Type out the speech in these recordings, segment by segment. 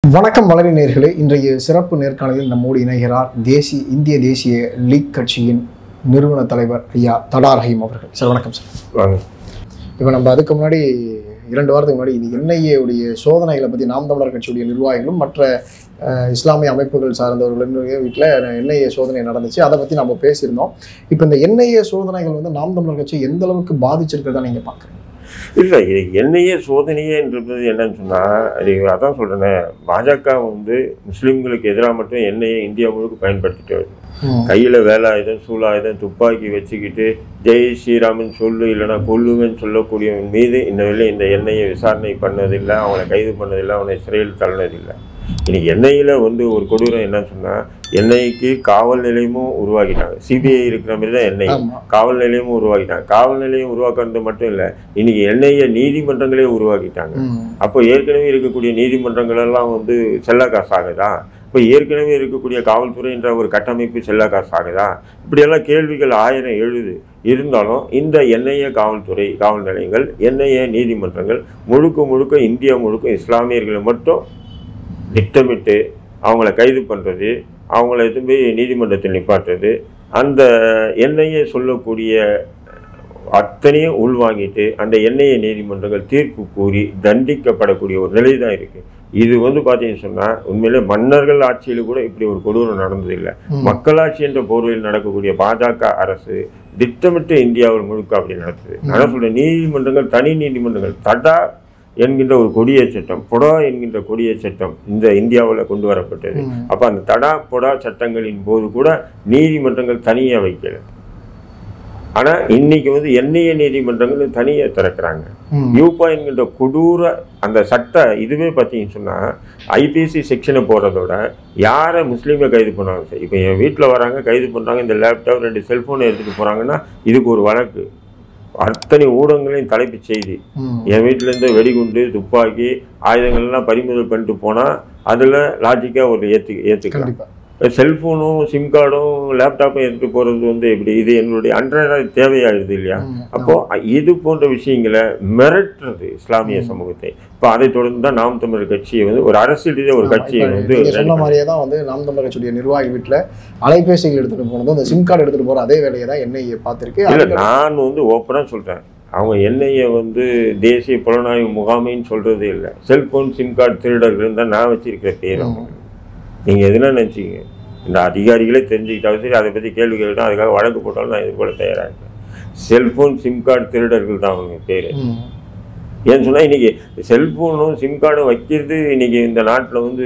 வணக்கம் வளரி நேயர்களே. இன்றைய சிறப்பு நேர்காணலில் நம்மோடு இணைகிறார் இந்திய தேசிய லீக் கட்சியின் நிறுவன தலைவர் ஐயா தடா ரஹீம் அவர்கள். சார் வணக்கம் சார். இப்போ நம்ம அதுக்கு முன்னாடி 2 வாரத்துக்கு முன்னாடி இது என்ஐஏ உடைய சோதனைகளை பற்றி நாம் தமிழர் கட்சியுடைய நிர்வாகிகளும் மற்ற இஸ்லாமிய அமைப்புகள் சார்ந்தவர்களுடைய வீட்டில் என்ஐஏ சோதனை நடந்துச்சு. அதை பற்றி நம்ம பேசியிருந்தோம். இப்போ இந்த என்ஐஏ சோதனைகள் வந்து நாம் தமிழர் கட்சி எந்த அளவுக்கு பாதிச்சிருக்கிறதா நீங்கள் பார்க்குறீங்க? இல்லை, இது என்ஐஏ சோதனையேன்றது என்னன்னு சொன்னால், அது அதான் சொல்கிறேனே, பாஜக வந்து முஸ்லீம்களுக்கு எதிராக மட்டும் என்ஐஏ இந்தியா முழுக்க பயன்படுத்திட்டு வருது. கையில் வேலாயுதம் சூலாயுதம் துப்பாக்கி வச்சுக்கிட்டு ஜெய் ஸ்ரீராமன் சொல்லு இல்லைனா கொல்லுங்கன்னு சொல்லக்கூடியவன் மீது இந்த என்ஐஏ விசாரணை பண்ணதில்லை, அவங்கள கைது பண்ணதில்லை, அவனை சிறையில் தள்ளினதில்லை. இன்னைக்கு என்ஐயில் வந்து ஒரு கொடூரம் என்னன்னு சொன்னால், என்ஐக்கு காவல் நிலையமும் உருவாக்கிட்டாங்க. சிபிஐ இருக்கிற மாதிரி தான் என்ஐ காவல் நிலையமும் உருவாக்கிட்டாங்க. காவல் நிலையம் உருவாக்குறது மட்டும் இல்லை, இன்னைக்கு என்ஐஏ நீதிமன்றங்களே உருவாக்கிட்டாங்க. அப்போ ஏற்கனவே இருக்கக்கூடிய நீதிமன்றங்கள் எல்லாம் வந்து செல்ல காசு ஆகுதா? இப்போ ஏற்கனவே இருக்கக்கூடிய காவல்துறை என்ற ஒரு கட்டமைப்பு செல்ல காசு ஆகுதா? இப்படியெல்லாம் கேள்விகள் 1000 எழுது. இருந்தாலும் இந்த என்ஐஏ காவல்துறை காவல் நிலையங்கள் என்ஐஏ நீதிமன்றங்கள் முழுக்க இந்தியா முழுக்க இஸ்லாமியர்களை மட்டும் திட்டமிட்டு அவங்கள கைது பண்ணுறது, அவங்கள எடுத்து போய் நீதிமன்றத்தில் நிப்பாட்டுறது, அந்த என்ஐஏ சொல்லக்கூடிய அத்தனையும் உள்வாங்கிட்டு அந்த என்ஐஏ நீதிமன்றங்கள் தீர்ப்பு கூறி தண்டிக்கப்படக்கூடிய ஒரு நிலை தான் இருக்குது. இது வந்து பார்த்தீங்கன்னு சொன்னால், உண்மையிலே மன்னர்கள் ஆட்சியில் கூட இப்படி ஒரு கொடூரம் நடந்ததில்லை. மக்களாட்சி என்ற போர்வையில் நடக்கக்கூடிய பாஜக அரசு திட்டமிட்டு இந்தியாவில் முழுக்க அப்படி நடத்துது. நான் சொல்கிறேன், நீதிமன்றங்கள் தனி நீதிமன்றங்கள் தடா என்கின்ற ஒரு கொடிய சட்டம், பொடா என்கின்ற கொடிய சட்டம் இந்த இந்தியாவில் கொண்டு வரப்பட்டது. அப்போ அந்த தடா பொடா சட்டங்களின் போது கூட நீதிமன்றங்கள் தனியாக வைக்கல. ஆனால் இன்னைக்கு வந்து என்ஐஏ நீதிமன்றங்கள் தனியாக திறக்கிறாங்க. யூபா என்கின்ற கொடூர அந்த சட்ட இதுவே பார்த்தீங்கன்னு சொன்னால், ஐபிசி செக்ஷனை போடுறதோட யாரை முஸ்லீமை கைது பண்ணுவாங்க சார். இப்போ என் வீட்டில் வராங்க, கைது பண்ணுறாங்க, இந்த லேப்டாப் 2 செல்ஃபோனை எடுத்துகிட்டு போகிறாங்கன்னா இதுக்கு ஒரு வழக்கு. அத்தனை ஊடகங்களையும் தலைப்பு செய்தி, என் வீட்டிலேருந்து வெடிகுண்டு துப்பாக்கி ஆயுதங்கள்லாம் பறிமுதல் பண்ணிட்டு போனால் அதில் லாஜிக்காக ஒரு ஏற்றுக்கலாம். செல்ஃபோனும் சிம் கார்டும் லேப்டாப்பும் எடுத்துகிட்டு போகிறது வந்து எப்படி? இது என்னுடைய அன்றாட தேவையாகிடுது இல்லையா? அப்போது இது போன்ற விஷயங்களை மிரட்டுறது இஸ்லாமிய சமூகத்தை. இப்போ அதை தொடர்ந்து தான் நாம் தமிழர் கட்சியை வந்து ஒரு அரசியல் ரீதியாக ஒரு கட்சியை வந்து சொன்ன மாதிரியே தான் வந்து நாம் தமிழர் கட்சியுடைய நிர்வாகி வீட்டில் அலைபேசிகள் எடுத்துகிட்டு போனதும் அந்த சிம் கார்டு எடுத்துகிட்டு போகிற அதே வேலையை தான் என்ஐஏ பார்த்துருக்கு. இல்லை, நான் வந்து ஓப்பனாக சொல்கிறேன், அவங்க என்ஐஏ வந்து தேசிய புலனாய்வு முகாமைன்னு சொல்கிறதே இல்லை. செல்ஃபோன் சிம் கார்டு திருடர்கள் தான் நான் வச்சிருக்கிற பேர். நீங்கள் எதுனா நினச்சிங்க, இந்த அதிகாரிகளே தெரிஞ்சுக்கிட்டாலும் சரி, அதை பற்றி கேள்வி கேட்டாலும் அதுக்காக வழக்கு போட்டாலும் நான் எதிர்கொள்ள தயாராக இருக்கேன். செல்ஃபோன் சிம் கார்டு திருடர்கள் தான் அவங்க பேர். ஏன்னு சொன்னால், இன்றைக்கி செல்ஃபோனும் சிம் கார்டும் வைக்கிறது இன்றைக்கி இந்த நாட்டில் வந்து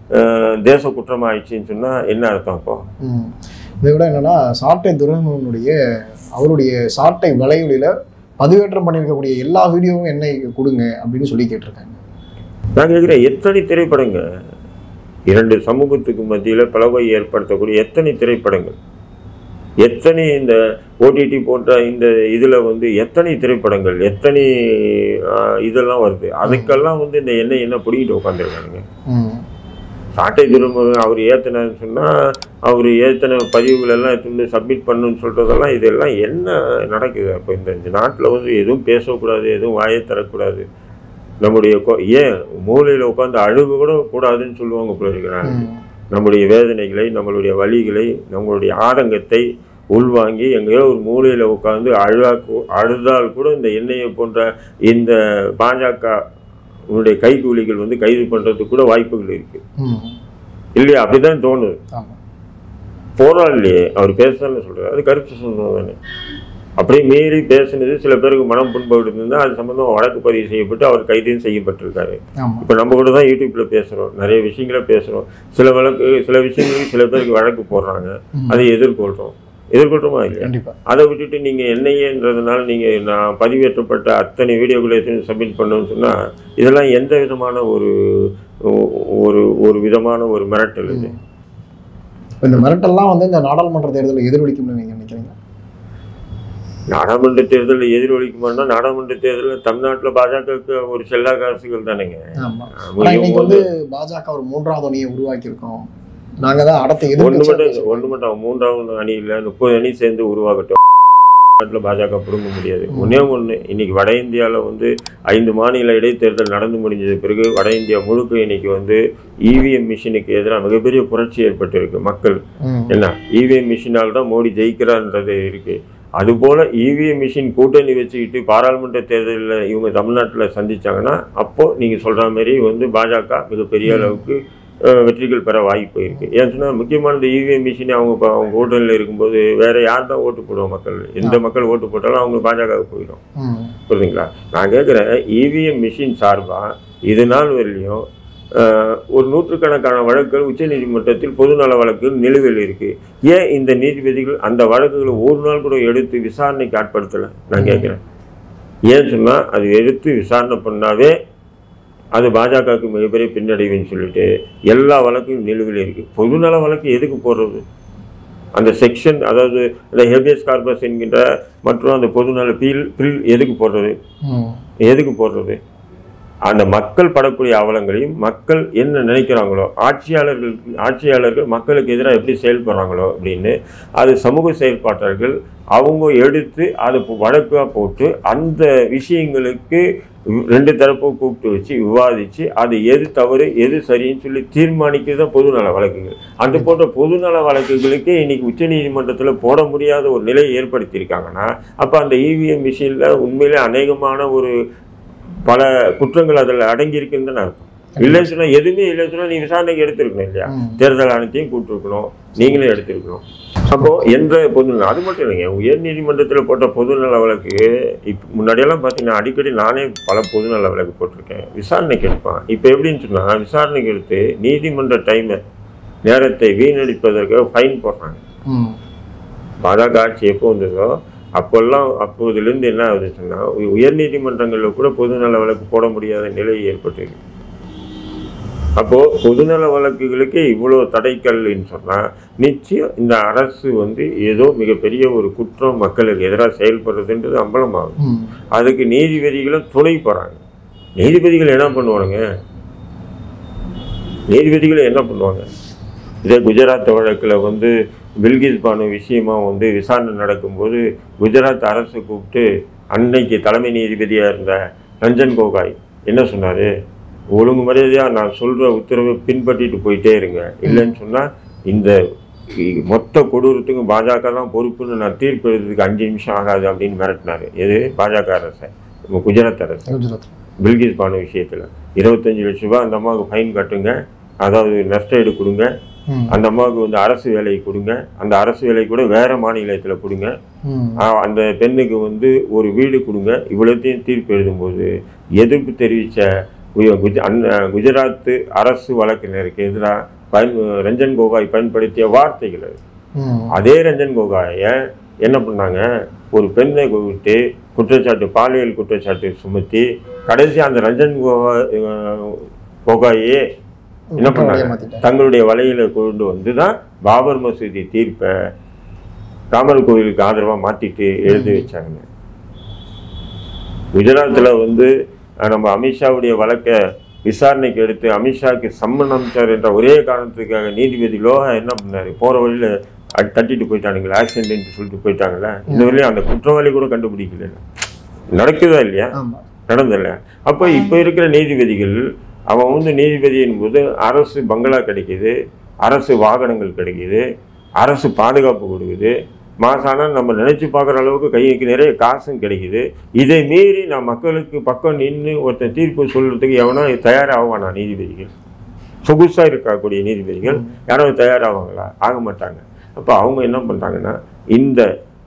தேச குற்றமாக ஆயிடுச்சின்னு சொன்னால் என்ன அர்த்தம்? அப்போ இதை விட என்னென்னா, சாட்டை துரைமுகனுடைய அவருடைய சாட்டை வலைவலியில் பதிவேற்றம் பண்ணியிருக்கக்கூடிய எல்லா வீடியோவும் என்னை கொடுங்க அப்படின்னு சொல்லி கேட்டிருக்காங்க. நான் கேட்குறேன், எத்தனை திரைப்படங்க 2 சமூகத்துக்கு மத்தியில் பிளவை ஏற்படுத்தக்கூடிய எத்தனை திரைப்படங்கள், எத்தனை இந்த ஓடிடி போன்ற இந்த இதில் வந்து எத்தனை திரைப்படங்கள், எத்தனை இதெல்லாம் வருது. அதுக்கெல்லாம் வந்து இந்த என்ன பிடிக்கிட்டு உட்காந்துருக்கானுங்க. சாட்டை துரைமுருகன் அவர் ஏற்றினான்னு சொன்னால், அவர் ஏற்றின பதிவுகள் எல்லாம் எடுத்து சப்மிட் பண்ணணுன்னு சொல்கிறதெல்லாம் இதெல்லாம் என்ன நடக்குது? அப்போ இந்த நாட்டில் வந்து எதுவும் பேசக்கூடாது, எதுவும் வாயை தரக்கூடாது. நம்முடைய ஏன் மூலையில் உட்காந்து அழுக கூட கூடாதுன்னு சொல்லுவாங்க போல இருக்கிறாங்க. நம்முடைய வேதனைகளை, நம்மளுடைய வலிகளை, நம்மளுடைய ஆதங்கத்தை உள்வாங்கி எங்கேயோ ஒரு மூலையில் உட்காந்து அழுதால் கூட இந்த என்ஐஏ போன்ற இந்த பாஜக உன்னுடைய கைகூலிகள் வந்து கைது பண்ணுறதுக்கு கூட வாய்ப்புகள் இருக்குது இல்லையா? அப்படிதான் தோணுது. போராடலையே அவர் பேசுறதுன்னு சொல்கிறார், அது கருத்து சொன்னது தானே. அப்படியே மீறி பேசுனது சில பேருக்கு மனம் புண்படுத்திருந்தா அது சம்மந்தமாக வழக்கு பதிவு செய்யப்பட்டு அவர் கைதும் செய்யப்பட்டிருக்காரு. இப்போ நம்ம கூட தான் யூடியூப்ல பேசுகிறோம், நிறைய விஷயங்களை பேசுகிறோம். சில விஷயங்களுக்கு சில பேருக்கு வழக்கு போடுறாங்க, அதை எதிர்கொள்கிறோமா இல்லையா? அதை விட்டுட்டு நீங்கள் என்ஐஏன்றதுனால நீங்கள் நான் பதிவேற்றப்பட்ட அத்தனை வீடியோக்களை சப்மிட் பண்ணணும்னு சொன்னால் இதெல்லாம் எந்த விதமான ஒரு விதமான ஒரு மிரட்டல்? இது இந்த மிரட்டல்லாம் வந்து இந்த நாடாளுமன்ற தேர்தலில் எதிரொலிக்கும்னு நீங்கள் நினைக்கிறீங்க? நாடாளுமன்ற தேர்தலில் எதிரொலிக்குமானா, நாடாளுமன்ற தேர்தலில் தமிழ்நாட்டில் பாஜகவுக்கு ஒரு செல்லா காசுகள் தானேங்க. வந்து பாஜக ஒரு 3வது அணியை உருவாக்கியிருக்கோம். நாங்கள் தான் அடுத்த ஒன்று மட்டும் 3வது அணி இல்லை, 30 அணி சேர்ந்து உருவாகட்டும். நாட்டில் பாஜக பிடுங்க முடியாது. ஒன்று இன்னைக்கு வட இந்தியாவில் வந்து 5 மாநில இடைத்தேர்தல் நடந்து முடிஞ்சது பிறகு வட இந்தியா முழுக்க இன்னைக்கு வந்து இவிஎம் மிஷினுக்கு எதிராக மிகப்பெரிய புரட்சி ஏற்பட்டிருக்கு. மக்கள் என்ன இவிஎம் மிஷினால் தான் மோடி ஜெயிக்கிறான்றது இருக்கு. அதுபோல் இவிஎம் மிஷின் கூட்டணி வச்சுக்கிட்டு பாராளுமன்ற தேர்தலில் இவங்க தமிழ்நாட்டில் சந்திச்சாங்கன்னா அப்போது நீங்கள் சொல்கிற மாதிரி வந்து பாஜக மிகப்பெரிய அளவுக்கு வெற்றிகள் பெற வாய்ப்பு இருக்குது. ஏன்னு சொன்னால் முக்கியமானது இவிஎம் மிஷின் அவங்க ஓட்டலில் இருக்கும்போது வேறு யார் தான் ஓட்டு போடுவோம்? மக்கள் எந்த மக்கள் ஓட்டு போட்டாலும் அவங்க பாஜகவுக்கு போயிடும். புரியுதுங்களா? நான் கேட்குறேன், இவிஎம் மிஷின் சார்பாக இது நாள் வரலையும் ஒரு 100கணக்கான வழக்குகள் உச்சநீதிமன்றத்தில் பொதுநல வழக்குகள் நிலுவையில் இருக்குது. ஏன் இந்த நீதிபதிகள் அந்த வழக்குகளை ஒரு நாள் கூட எடுத்து விசாரணைக்கு ஆட்படுத்தலை? நான் கேட்குறேன். ஏன்னு சொன்னால் அது எடுத்து விசாரணை பண்ணாவே அது பாஜகவுக்கு மிகப்பெரிய பின்னடைவுன்னு சொல்லிட்டு எல்லா வழக்கும் நிலுவையில் இருக்குது. பொதுநல வழக்கு எதுக்கு போடுறது? அந்த செக்ஷன், அதாவது அந்த ஹேபியஸ் கார்பஸ் என்கின்ற மற்றும் அந்த பொதுநல பில் எதுக்கு போடுறது? எதுக்கு போடுறது? அந்த மக்கள் படக்கூடிய அவலங்களையும் மக்கள் என்ன நினைக்கிறாங்களோ, ஆட்சியாளர்கள் மக்களுக்கு எதிராக எப்படி செயல்படுறாங்களோ அப்படின்னு அது சமூக செயல்பாட்டாளர்கள் அவங்க எடுத்து அதை வழக்காக போட்டு அந்த விஷயங்களுக்கு 2 தரப்பும் கூப்பிட்டு வச்சு விவாதித்து அது எது தவறு எது சரின்னு சொல்லி தீர்மானிக்கிறது தான் பொதுநல வழக்குகள். அந்த போன்ற பொதுநல வழக்குகளுக்கு இன்றைக்கி உச்சநீதிமன்றத்தில் போட முடியாத ஒரு நிலையை ஏற்படுத்தியிருக்காங்கன்னா அப்போ அந்த இவிஎம் மிஷினில் உண்மையிலே அநேகமான ஒரு பல குற்றங்கள் அதில் அடங்கியிருக்குன்னு தான் அர்த்தம். இல்லைன்னு சொன்னால் எதுவுமே இல்லைன்னு சொன்னால் நீ விசாரணைக்கு எடுத்துருக்கணும் இல்லையா? தேர்தல் ஆணையத்தையும் கூப்பிட்டுருக்கணும், நீங்களே எடுத்துருக்கணும். அப்போது எந்த பொதுநல, அது மட்டும் இல்லைங்க, உயர்நீதிமன்றத்தில் போட்ட பொதுநல வழக்கு இப்போ முன்னாடியெல்லாம் பார்த்தீங்கன்னா அடிக்கடி நானே பல பொதுநல வழக்கு போட்டிருக்கேன். விசாரணைக்கு எடுப்பான். இப்போ எப்படின்னு சொன்னால் விசாரணைக்கு எடுத்து நீதிமன்ற நேரத்தை வீணடிப்பதற்கு ஃபைன் போடுறாங்க. பாஜக ஆட்சி எப்போ வந்ததோ அப்போதுலேருந்து என்ன ஆகுதுன்னு சொன்னால் உயர்நீதிமன்றங்களில் கூட பொதுநல வழக்கு போட முடியாத நிலை ஏற்பட்டிருக்கு. அப்போது பொதுநல வழக்குகளுக்கே இவ்வளோ தடைக்கல்னு சொன்னால் நிச்சயம் இந்த அரசு வந்து ஏதோ மிகப்பெரிய ஒரு குற்றம் மக்களுக்கு எதிராக செயல்படுறதுன்றது அம்பலமாகும். அதுக்கு நீதிபதிகளும் துணை போகிறாங்க. நீதிபதிகள் என்ன பண்ணுவாங்க? இதே குஜராத் வழக்கில் வந்து பில்கிஸ் பானு விஷயமா வந்து விசாரணை நடக்கும்போது குஜராத் அரசு கூப்பிட்டு அன்னைக்கு தலைமை நீதிபதியாக இருந்த ரஞ்சன் கோகாய் என்ன சொன்னார்? ஒழுங்கு மரியாதையாக நான் சொல்கிற உத்தரவை பின்பற்றிட்டு போயிட்டே இருங்க, இல்லைன்னு சொன்னால் இந்த மொத்த கொடூரத்துக்கும் பாஜக தான் பொறுப்புன்னு நான் தீர்ப்பு எழுதுறதுக்கு 5 நிமிஷம் ஆகாது அப்படின்னு மிரட்டினார். எது? பாஜக அரசை, குஜராத் அரசு. பில்கிஸ் பானு விஷயத்தில் 25 லட்ச ரூபா அந்த அம்மாவுக்கு ஃபைன் கட்டுங்க, அதாவது நஷ்ட ஈடு கொடுங்க, அந்த அம்மாவுக்கு வந்து அரசு வேலையை கொடுங்க, அந்த அரசு வேலை கூட வேறு மாநிலத்தில் கொடுங்க, அந்த பெண்ணுக்கு வந்து ஒரு வீடு கொடுங்க. இவ்வளோத்தையும் தீர்ப்பு எழுதும்போது எதிர்ப்பு தெரிவித்த குஜராத் அரசு வழக்கினருக்கு எதிராக ரஞ்சன் கோகாய் பயன்படுத்திய வார்த்தைகள். அதே ரஞ்சன் கோகாயை என்ன பண்ணாங்க? ஒரு பெண்ணை கூப்பிட்டு குற்றச்சாட்டு, பாலியல் குற்றச்சாட்டு சுமத்தி கடைசி அந்த ரஞ்சன் கோகாயே என்ன பண்ணாங்க? தங்களுடைய வலையில கொண்டு வந்து தான் பாபர் மசூதி தீர்ப்பை ராமர் கோவிலுக்கு ஆதரவாக மாற்றிட்டு எழுதி வச்சாங்க. குஜராத்தில் வந்து நம்ம அமித்ஷாவுடைய வழக்கை விசாரணைக்கு எடுத்து அமித்ஷாவுக்கு சம்மன் அமைச்சார் என்ற ஒரே காரணத்துக்காக நீதிபதி லோகா என்ன பண்ணார்? போகிற வழியில் தட்டிட்டு போயிட்டானுங்களா, ஆக்சிடென்ட் சொல்லிட்டு போயிட்டாங்களே. இந்த வழியும் அந்த குற்றவாளி கூட கண்டுபிடிக்கல. நடக்குதா இல்லையா? நடந்தல. அப்போ இப்போ இருக்கிற நீதிபதிகள் அவன் வந்து நீதிபதி என்பது அரசு பங்களா கிடைக்கிது, அரசு வாகனங்கள் கிடைக்கிது, அரசு பாதுகாப்பு கொடுக்குது, மாசானால் நம்ம நினச்சி பார்க்குற அளவுக்கு கைக்கு நிறைய காசும் கிடைக்குது. இதை மீறி நான் மக்களுக்கு பக்கம் நின்று ஒருத்தன் தீர்ப்பு சொல்கிறதுக்கு எவனோ தயாராகுவானா? நீதிபதிகள் சொகுசாக இருக்கக்கூடிய நீதிபதிகள் யாராவது தயாராவாங்களா? ஆக மாட்டாங்க. அப்போ அவங்க என்ன பண்ணுறாங்கன்னா இந்த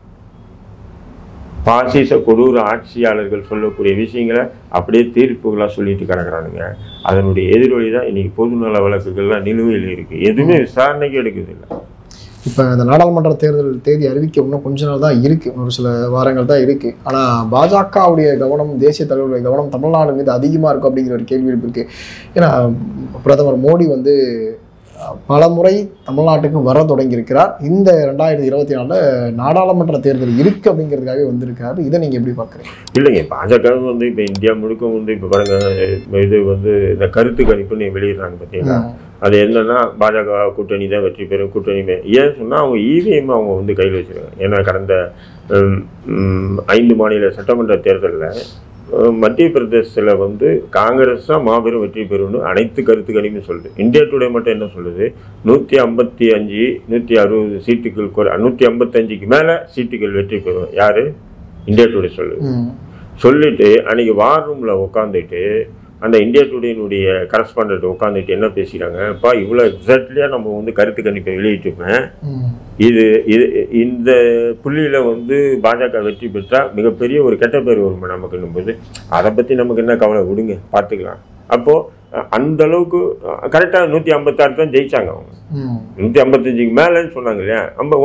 பாசிச கொடூர ஆட்சியாளர்கள் சொல்லக்கூடிய விஷயங்களை அப்படியே தீர்ப்புகளாக சொல்லிட்டு கிடக்குறானுங்க. அதனுடைய எதிரொலி தான் இன்றைக்கி பொதுநல வழக்குகள்லாம் நிலுவையில் இருக்குது. எதுவுமே விசாரணைக்கு எடுக்குதில்லை. இப்போ இந்த நாடாளுமன்ற தேர்தல் தேதி அறிவிக்க இன்னும் கொஞ்ச நாள் தான் இருக்குது, ஒரு சில வாரங்கள் தான் இருக்குது. ஆனால் பாஜகவுடைய கவனம், தேசிய தலைவருடைய கவனம் தமிழ்நாடு மீது அதிகமாக இருக்கும் அப்படிங்கிற ஒரு கேள்வி இருக்குது. ஏன்னா பிரதமர் மோடி வந்து பல முறை தமிழ்நாட்டுக்கு வர தொடங்கியிருக்கிறார். இந்த 2024 நாடாளுமன்ற தேர்தல் இருக்கு அப்படிங்கிறதுக்காகவே வந்திருக்காரு. இதை நீங்க எப்படி பார்க்குறீங்க? இல்லைங்க, பாஜக வந்து இப்போ இந்தியா முழுக்க வந்து இப்போ பாருங்க, இது வந்து இந்த கருத்து கணிப்புன்னு வெளியிடுறாங்க பார்த்தீங்கன்னா, அது என்னன்னா பாஜக கூட்டணி தான் வெற்றி பெறும், கூட்டணிமே. ஏன்னு சொன்னால் அவங்க இவிஎம் அவங்க வந்து கையில் வச்சுருக்காங்க. ஏன்னா கடந்த 5 மாநில சட்டமன்ற தேர்தலில் மத்திய பிரதேசத்தில் வந்து காங்கிரஸ் தான் மாபெரும் வெற்றி பெறும்னு அனைத்து கருத்து கணிப்பும் சொல்லுது. இந்தியா டுடே மட்டும் என்ன சொல்லுது, 155 160 சீட்டுகள் 155க்கு மேலே சீட்டுகள் வெற்றி பெறும். யார்? இந்தியா டுடே சொல்லுது. சொல்லிட்டு அன்றைக்கி வார் ரூமில் உட்காந்துட்டு அந்த இந்தியா டுடேனுடைய கரஸ்பாண்டன்ட் உட்காந்துட்டு என்ன பேசிக்கிறாங்க, அப்பா இவ்வளோ எக்ஸாக்ட்லியாக நம்ம வந்து கருத்து கணிப்பை வெளியிட்டுப்பேன், இது இந்த புள்ளியில் வந்து பாஜக வெற்றி பெற்றால் மிகப்பெரிய ஒரு கெட்ட பேர் வரும் நமக்குன்னும் போது அதை பற்றி நமக்கு என்ன கவலை, விடுங்க பார்த்துக்கலாம். அப்போது அந்த அளவுக்கு கரெக்டாக 156 தான் ஜெயிச்சாங்க. அவங்க 155க்கு மேலேன்னு சொன்னாங்க இல்லையா,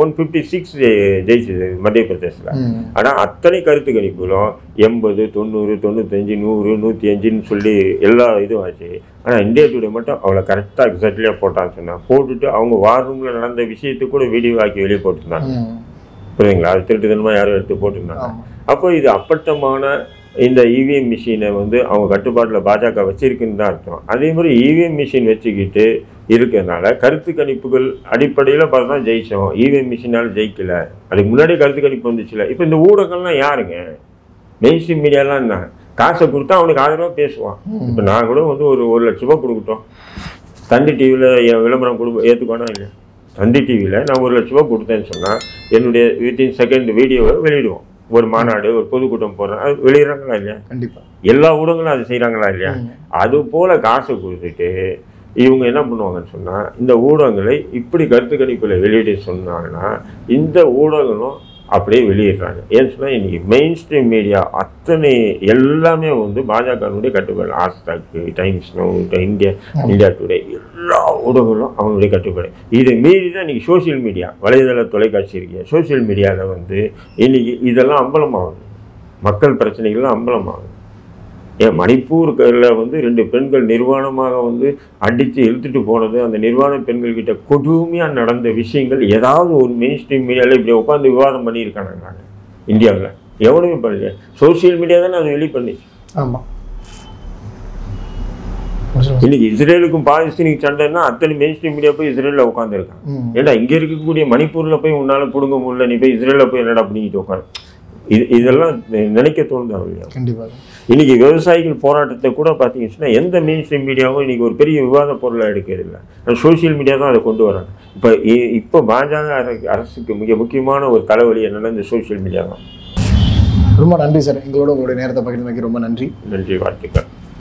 156 ஜெயிச்சது மத்திய பிரதேசில். ஆனால் அத்தனை கருத்து கணிப்புகளும் 80 90 95 100 105ன்னு சொல்லி எல்லா இதுவும் ஆச்சு. ஆனால் இந்தியா டுடே மட்டும் அவ்வளோ கரெக்டாக எக்ஸாக்ட்லியாக போட்டான்னு சொன்னாங்க. போட்டுட்டு அவங்க வார் ரூமில் நடந்த விஷயத்துக்கு கூட வீடியோ ஆக்கி வெளியே போட்டுருந்தாங்க. புரியுதுங்களா? அது திருட்டுத்தனமாக யாரும் எடுத்து போட்டுருந்தாங்க. அப்போ இது அப்பட்டமான இந்த இவிஎம் மிஷினை வந்து அவங்க கட்டுப்பாட்டில் பாஜக வச்சிருக்குன்னு தான் அர்த்தம். அதே மாதிரி இவிஎம் மிஷின் வச்சுக்கிட்டு இருக்கிறதுனால கருத்து கணிப்புகள் அடிப்படையில் பார்த்தா ஜெயிச்சோம், இவிஎம் மிஷினால் ஜெயிக்கல. அதுக்கு முன்னாடி கருத்து கணிப்பு வந்துச்சுல. இப்போ இந்த ஊடகம்லாம் யாருங்க? மெயின் ஸ்ட்ரீம் மீடியாலாம் என்ன, காசை கொடுத்தா அவனுக்கு ஆதரவாக பேசுவான். இப்போ நான் கூட வந்து ஒரு 1 லட்ச ரூபா கொடுக்கட்டும், தந்தி டிவியில் என் விளம்பரம் ஏற்றுக்கோனா இல்லையா? தந்தி டிவியில் நான் 1 லட்ச ரூபா கொடுத்தேன்னு சொன்னால் என்னுடைய வித்தின் செகண்ட் வீடியோவை வெளியிடுவோம். ஒரு மாநாடு, ஒரு பொதுக்கூட்டம் போடுறேன், அது வெளியிடறாங்களா இல்லையா? கண்டிப்பாக எல்லா ஊடகங்களும் அது செய்கிறாங்களா இல்லையா? அது போல் காசை கொடுத்துட்டு இவங்க என்ன பண்ணுவாங்கன்னு சொன்னால், இந்த ஊடகங்களை இப்படி கருத்து கணிப்பில் வெளியிட சொன்னாங்கன்னா இந்த ஊடகங்களும் அப்படியே வெளியிடுறாங்க. ஏன்னு சொன்னால் இன்றைக்கி மெயின் ஸ்ட்ரீம் மீடியா அத்தனை எல்லாமே வந்து பாஜகனுடைய கட்டுப்பாடு. ஆஸ்தாக்கு, டைம்ஸ் நவ், இந்தியா டுடே எல்லா ஊடகங்களும் அவங்களுடைய கட்டுப்பாடு. இதை மீறி தான் இன்றைக்கி சோசியல் மீடியா, வலைதள தொலைக்காட்சி இருக்கு, சோசியல் மீடியாவில் வந்து இன்றைக்கி இதெல்லாம் அம்பலமாகுது, மக்கள் பிரச்சனைகள்லாம் அம்பலமாகுது. ஏன் மணிப்பூரில் வந்து 2 பெண்கள் நிர்வாணமாக வந்து அடித்து இழுத்துட்டு போனது, அந்த நிர்வாண பெண்கள்கிட்ட கொடுமையாக நடந்த விஷயங்கள் ஏதாவது ஒரு மெயின் ஸ்ட்ரீம் மீடியாவில் இப்படி உட்காந்து விவாதம் பண்ணியிருக்காங்க. நாங்கள் இந்தியாவில் எவனுமே பண்ணல, சோசியல் மீடியா தானே அது வெளி பண்ணிச்சு. ஆமாம், இன்னைக்கு இஸ்ரேலுக்கும் பாலஸ்தீனுக்கு சண்டைன்னா அத்தனை மெயின் ஸ்ட்ரீம் மீடியா போய் இஸ்ரேலில் உட்காந்துருக்காங்க. ஏன்னா இங்கே இருக்கக்கூடிய மணிப்பூரில் போய் உன்னால் பிடுங்க முடியல, நீ போய் இஸ்ரேலில் போய் என்னடா பண்ணிக்கிட்டு உட்காந்து இதெல்லாம் நினைக்க தோணுதா இல்லையா? கண்டிப்பாக. இன்னைக்கு விவசாயிகள் போராட்டத்தை கூட பார்த்தீங்கன்னா எந்த மெயின் ஸ்ட்ரீம் மீடியாவும் இன்னைக்கு ஒரு பெரிய விவாத பொருளாக எடுக்கிறதில்லை, சோசியல் மீடியா தான் அதை கொண்டு வராங்க. இப்போ பாஜக அரசுக்கு மிக முக்கியமான ஒரு தலைவலி என்னன்னா இந்த சோசியல் மீடியா தான். ரொம்ப நன்றி சார், எங்களோட உங்களுடைய நேரத்தை பகிர்ந்தமைக்கு ரொம்ப நன்றி. நன்றி, வாழ்த்துக்கள்.